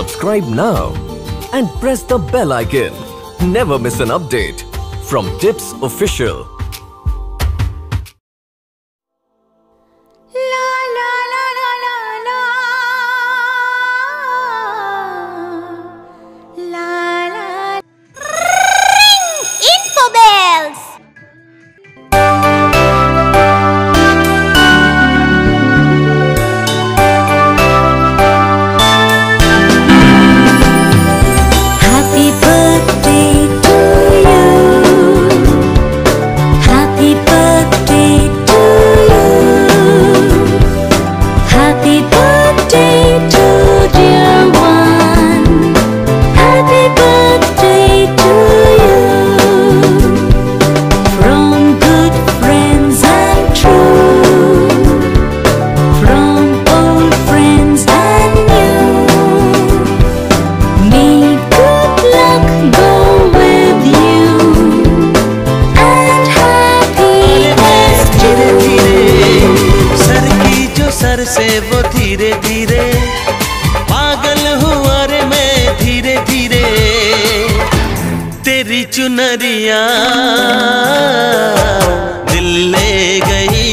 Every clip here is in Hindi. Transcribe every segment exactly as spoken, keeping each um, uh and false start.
Subscribe now and press the bell icon. Never miss an update from Tips Official. सर से वो धीरे धीरे पागल हुआ रे मैं धीरे धीरे तेरी चुनरिया दिल ले गई।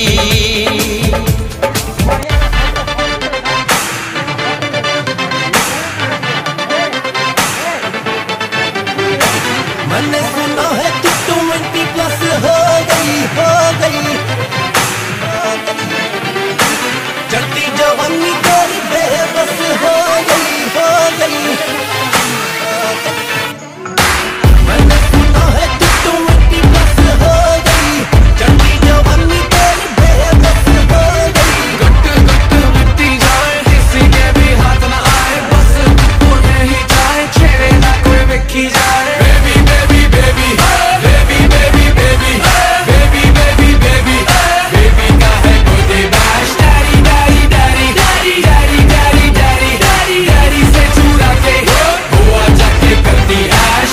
मैंने सुना है तू ट्वेंटी प्लस हो गई हो गई चढ़ती जवानी तेरी बेबस हो गई हो गई। मैंने सुना है तू ट्वेंटी प्लस हो गई चढ़ती जवानी तेरी बेबस हो गई। गट गट मिट्टी जाए किसी के भी हाथ ना आए बस उड़ने ही जाए छेड़े ना कोई विक्की जाए। Baby baby baby baby baby baby baby baby baby baby का है गोदे बैश daddy daddy daddy daddy daddy daddy daddy daddy से चुरा के गोवा जाके करती ऐश।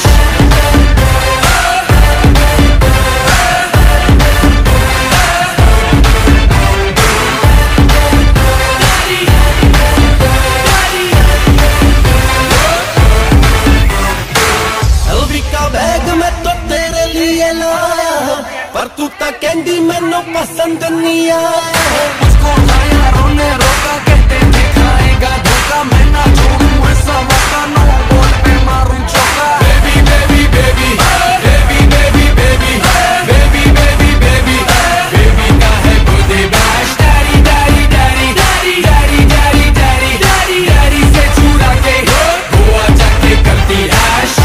एलवी का बैग मैं तो तेरे लिए लाया पर तू तो कैंडी मैनू पसंद नहीं आया। उसको यारों ने रोका कहते थे खाएगा धोखा मैं ना छोड़ूं ऐसा मौका नो बॉल पे मारूं चौका। Baby baby baby baby baby baby baby baby baby baby का है गोदे बैश daddy daddy daddy daddy daddy daddy daddy daddy daddy से चुरा के गोवा जाके करती ऐश।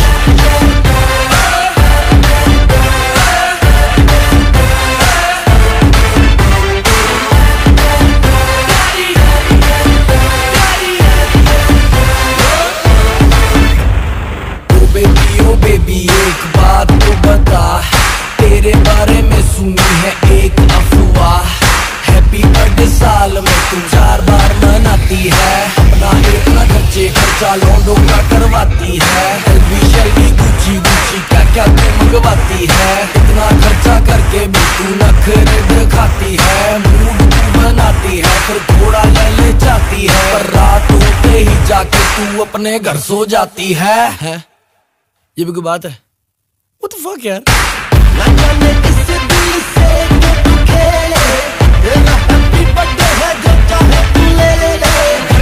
बेबी एक बात तो बता तेरे बारे में सुनी है एक अफवाह। हैप्पी बर्थडे साल में तू चार बार मनाती है अपना एक ना खर्चे खर्चा लौंडों का करवाती है। एलवी शेलवी गुची गुची क्या क्या तू मंगवाती है इतना खर्चा करके भी तू नखरे दिखाती है। मूड तू बनाती है फिर थोड़ा ले ले जाती है पर रात होते ही जाके तू अपने घर सो जाती है, है? ये भी कोई बात है? What the fuck यार? ना जाने किस दिल से तो तू खेले तेरा हैप्पी बर्थडे है जो चाहे तू ले ले ले।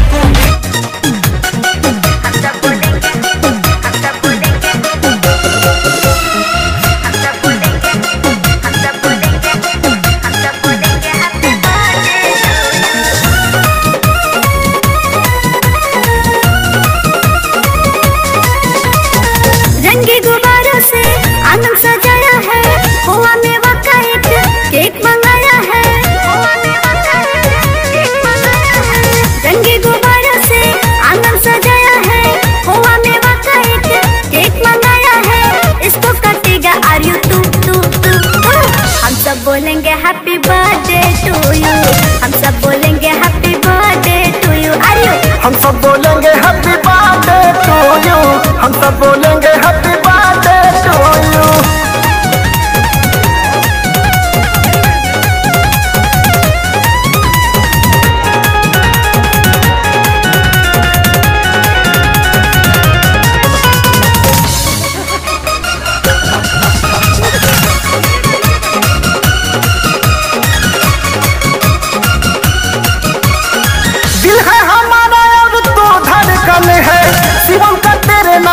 हम सब बोलेंगे हम सब बोलेंगे हम सब बोलेंगे हम सब बोलेंगे हम सब बोलेंगे हैप्पी बर्थडे। रंगी गुब्बारों से आंगन सजाया है हुआ मेवा का एक केक मंगाया है। रंगी गुब्बारों से आंगन सजाया है हुआ मेवा का एक केक मंगाया है। इसको कटेगा are you to to to हम सब बोलेंगे हैप्पी बर्थडे टू यू। हम सब बोलेंगे happy birthday to you are you. हम सब बोलेंगे हैप्पी बर्थडे टू यू। हम सब बोलेंगे हैप्पी बर्थडे टू यू।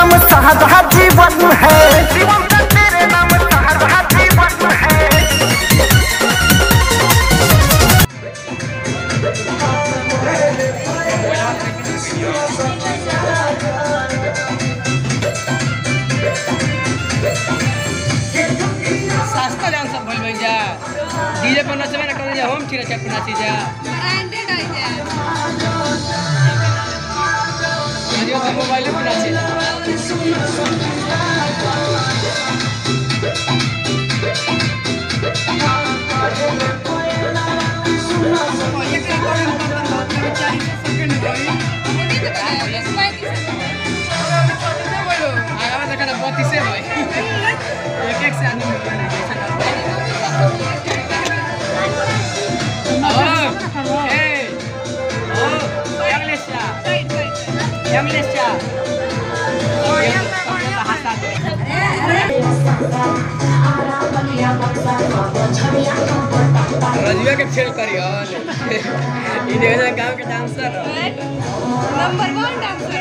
नाम सारा जीवन है, जीवन का तेरे नाम सारा जीवन है। सस्ता जान सब भइल भइल जा डीजे पर नचबे ना करे जा होम थिएटर चट नाची जा ब्रांडेड आई जा वीडियो तो मोबाइल पे नाची जा ये के रिकॉर्डिंग करना बहुत चालीस सेकंड होई ये तो है पैंतीस सेकंड बोलो आगा में देखा बत्तीस से भाई एक एक से आदमी रजुआ के फेल करियो ई देखा गांव के डांसर नंबर वन डांसर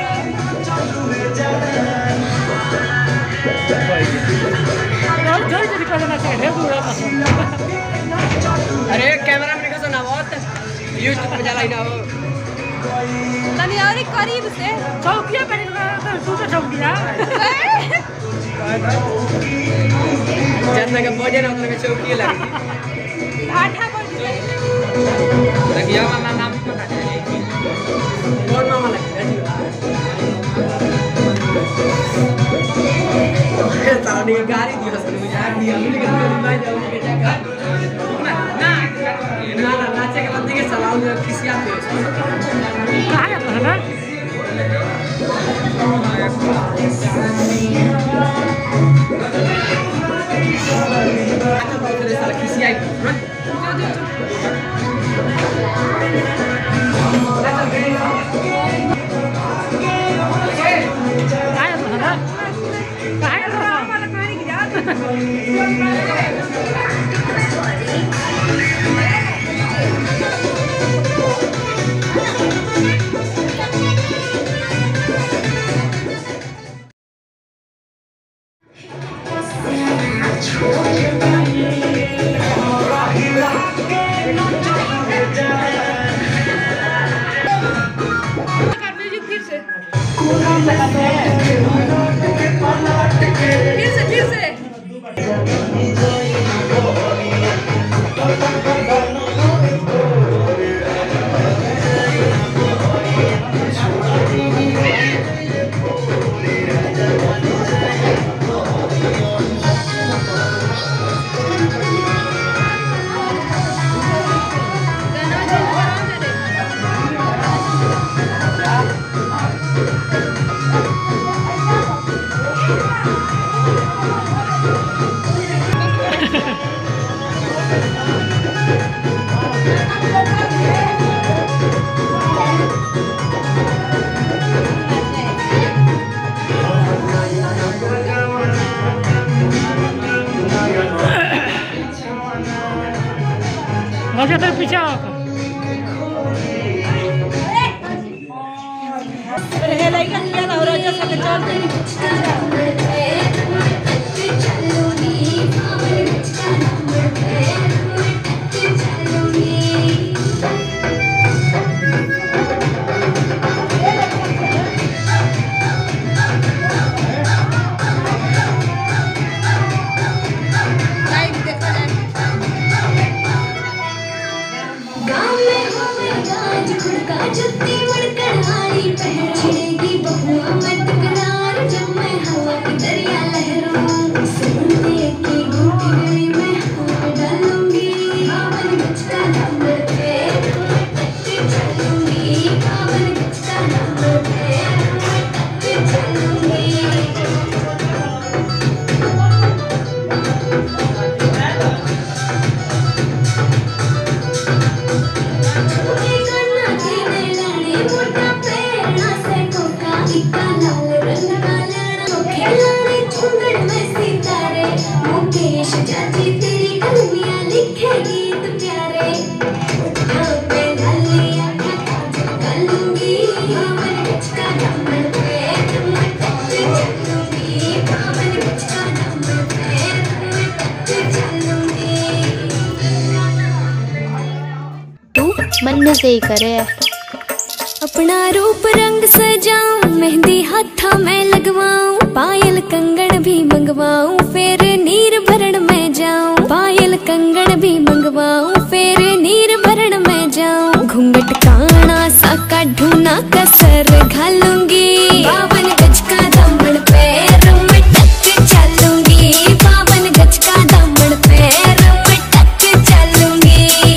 अरे कैमरा में निकल ना बहुत यूट्यूब पे जाला ना हो तनी और करीब से चौकिया पे तू तो चौकिया जन्ना का बजे ना उतना का चौकिया लगी ढाठा पर लगिया मामा नाम पता है कौन मामा लगी तानी गाड़ी दिया सर मुझे आ दिया मुझे मैं जाऊंगी के जगह ना ना ना नाचे के बंदे के सलाम में खिसिया पे कहां है ना साला खिसिया मजा तो पीछे आओ हे लइका निया ना राजा सब चल जुत्ती मड़कर हारी पहन छिड़ेगी बहुआ मैं टकरार जब मैं हवा की दरिया लहरों सुनते की घूट गई मैं हवा डालूंगी बावन बचता नंबर पे टट्टी चलूंगी बावन बचता नंबर पे टट्टी चलूंगी मोटा प्रेरणा से ऐसे ही करे। अपना रूप रंग सजाऊं, मेहंदी हाथा में लगवाऊं, पायल कंगन भी मंगवाऊं, फिर नीर भरण में जाऊं। पायल कंगन भी मंगवाऊं, फिर नीर भरण में जाऊं। घूंघट काना सा काढूं ना कसर घालूंगी, बावन गज का दामन पैर में टक चलूंगी। बावन गज का दामन पैर में टक चलूंगी।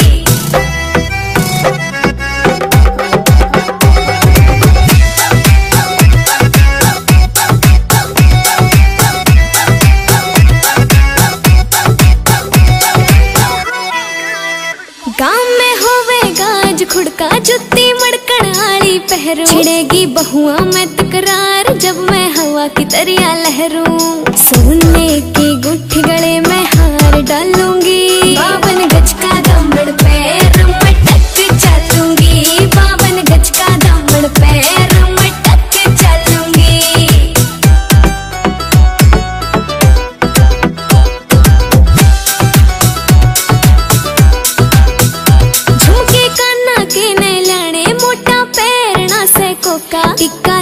गाँव में होवे गाज खुड़का, जुत्ती मड़कन आली पहरू, छिड़ेगी बहुआ में तकरार जब मैं हवा की तरिया लहरूं। सोने की गुट्ठी गले में हार डालूंगी, बावन गज का दामन पैर में टक चलूंगी। बावन गज का दामन पैर में टक चलूंगी। झुमके काना के ने लाने, मोटा पैर ना से कोका, टिक्का